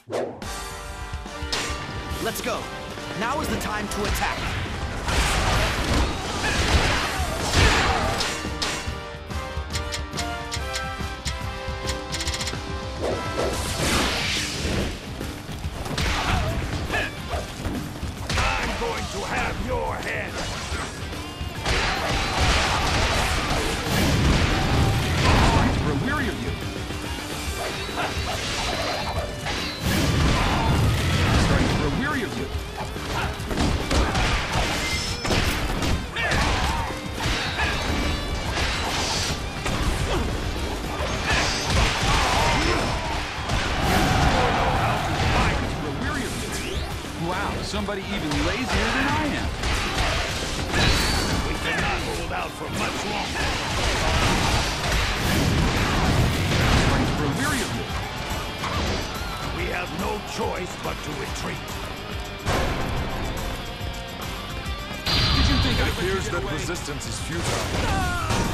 Let's go. Now is the time to attack. I'm going to have your head. We're weary of you. Starting to grow weary of you. Wow, somebody even lazier than I am. We cannot hold out for much longer. We're weary of you. We have no choice but to retreat. Did you think It I appears could that get away? resistance is futile.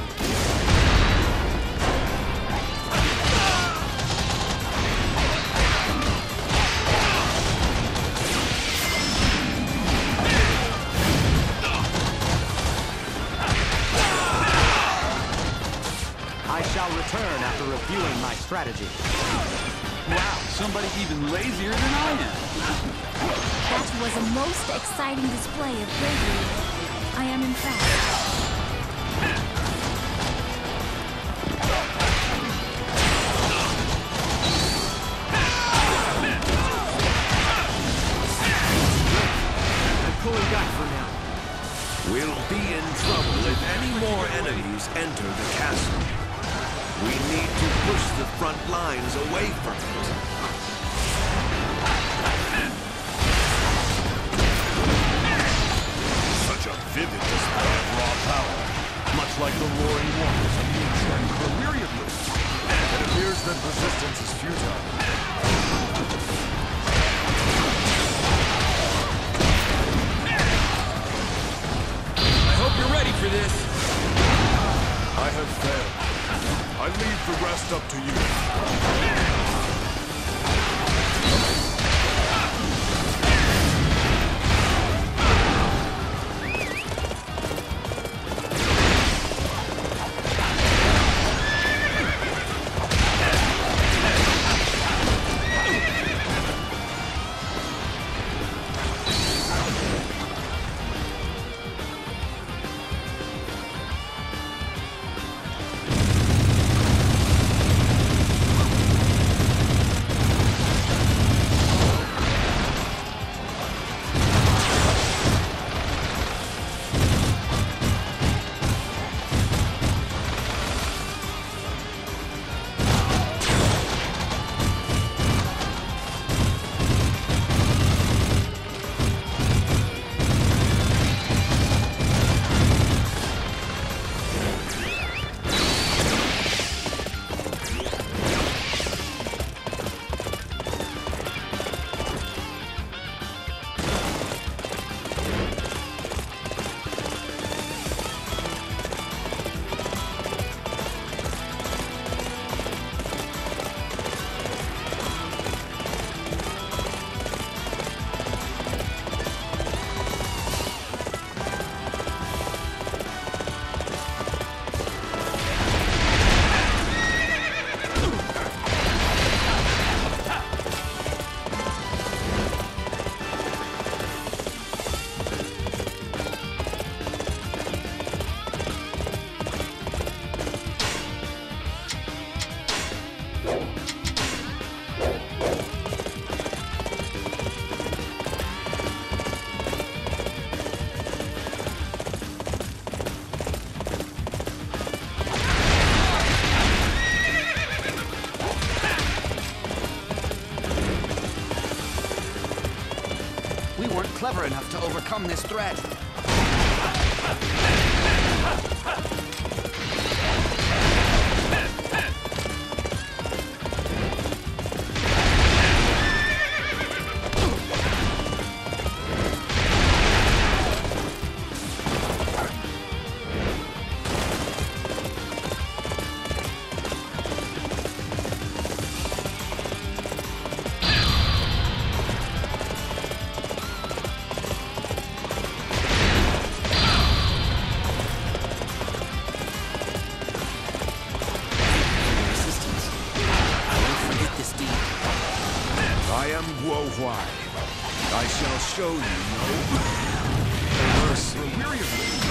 I shall return after reviewing my strategy. Wow, somebody even lazier than I am. That was a most exciting display of bravery. I am impressed. I'm pulling back for now. We'll be in trouble if any more enemies enter the castle. We need to push the front lines away from it. Such a vivid display of raw power, much like the roaring waters of nature. We're weary of you. It appears that resistance is futile. I hope you're ready for this. I have failed. I leave the rest up to you. We weren't clever enough to overcome this threat. Whoa, why? I shall show you no mercy. We're weary of this.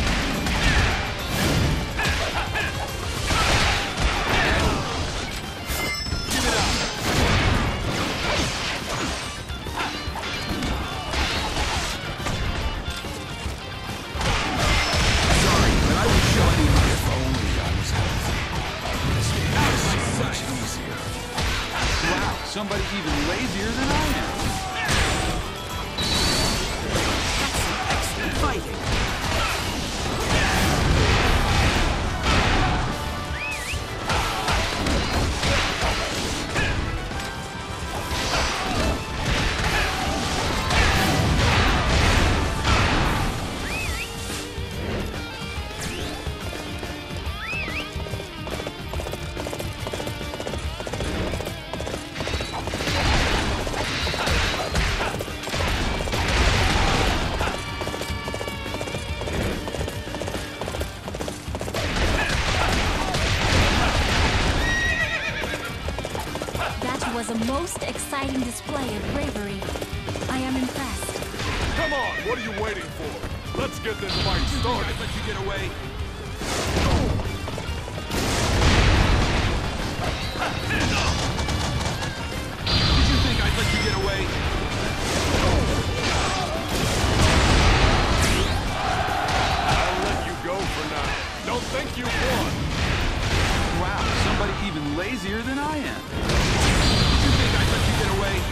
Give it up. Sorry, but I will show you if only I was healthy. This game is so much easier. Wow, somebody even lazier than I am. Excellent fighting. Was a most exciting display of bravery. I am impressed. Come on, what are you waiting for? Let's get this fight started. I'd let you get away. Did you think I'd let you get away? I'll let you go for now. Don't think you won. Wow, somebody even lazier than I am. Did you think I'd let you get away?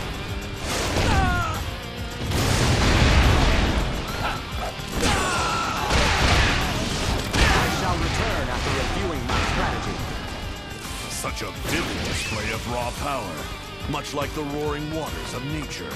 I shall return after reviewing my strategy. Such a vivid display of raw power, much like the roaring waters of nature.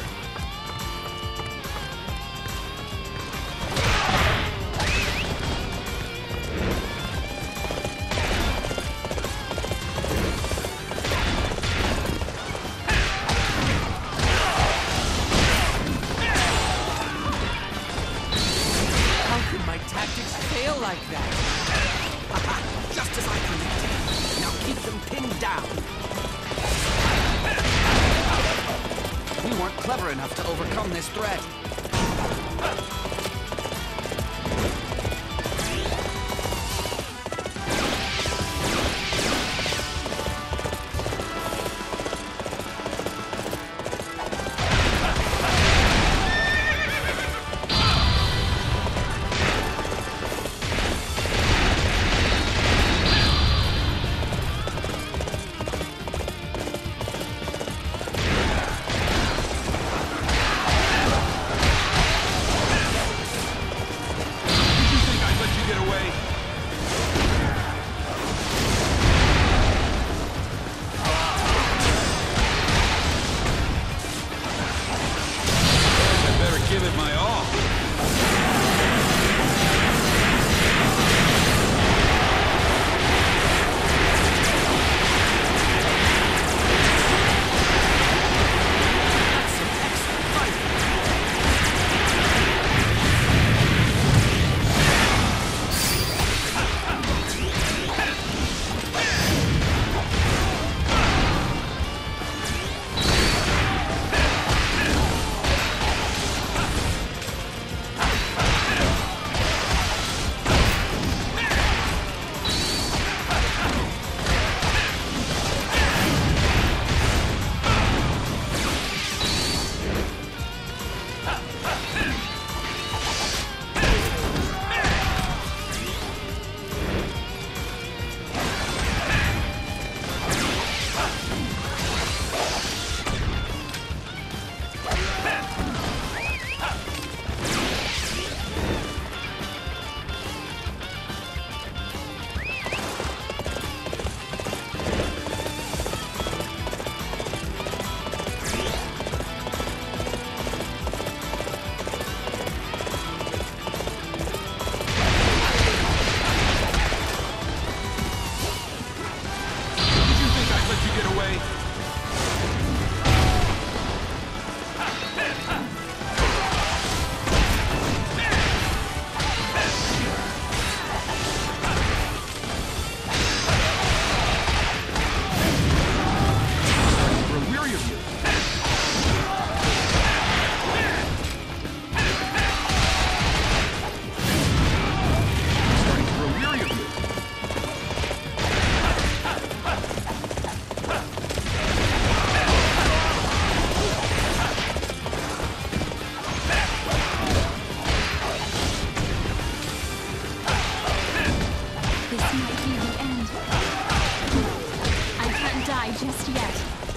Fail like that. Haha, just as I predicted. Now keep them pinned down. We weren't clever enough to overcome this threat. yet.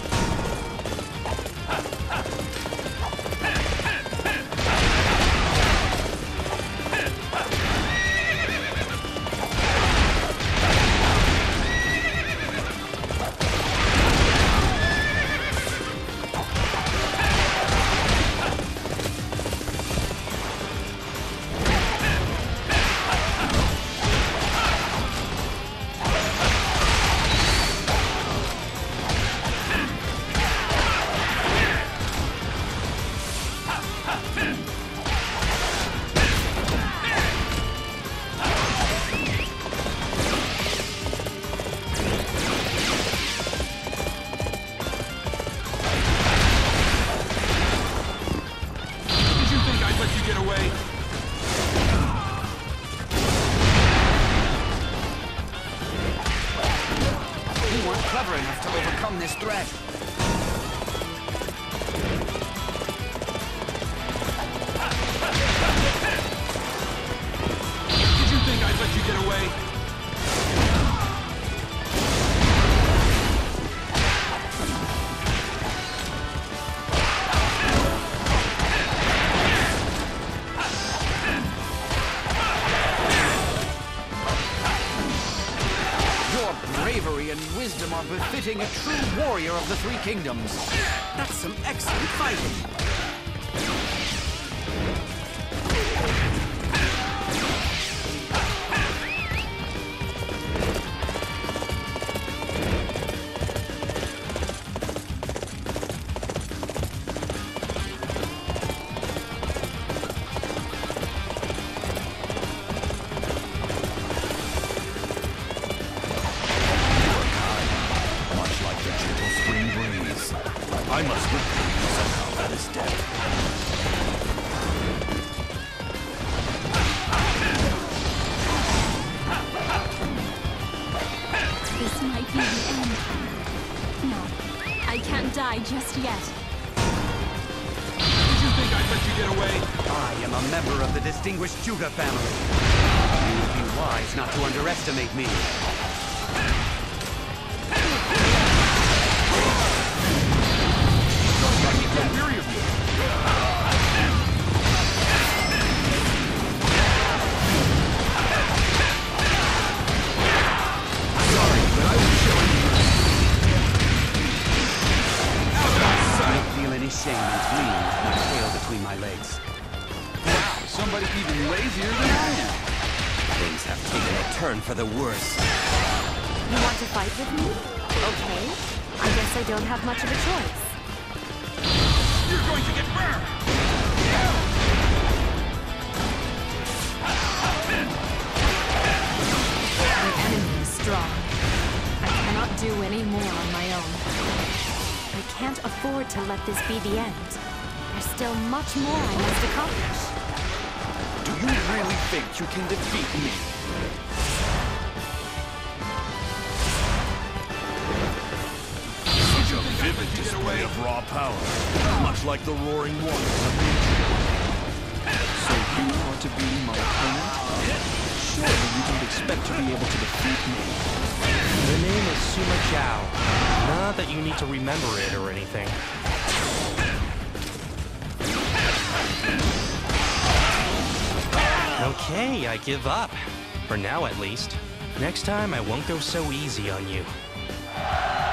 Clever enough to overcome this threat. Did you think I'd let you get away? Bravery and wisdom are befitting a true warrior of the Three Kingdoms. That's some excellent fighting. I must retrieve somehow at his death. This might be the end. No, I can't die just yet. Did you think I'd let you get away? I am a member of the distinguished Juga family. You would be wise not to underestimate me. Shame and gleam with my tail between my legs. Wow, somebody even lazier than I am. Things have taken a turn for the worse. You want to fight with me? Okay. I guess I don't have much of a choice. You're going to get burned! The enemy is strong. I cannot do any more on my own. I can't afford to let this be the end. There's still much more I must accomplish. Do you really think you can defeat me? Such a vivid display of raw power, much like the roaring waters of nature. So you want to be my opponent? Surely you don't expect to be able to defeat me. The name is Suma Chao. Not that you need to remember it or anything. Okay, I give up. For now, at least. Next time, I won't go so easy on you.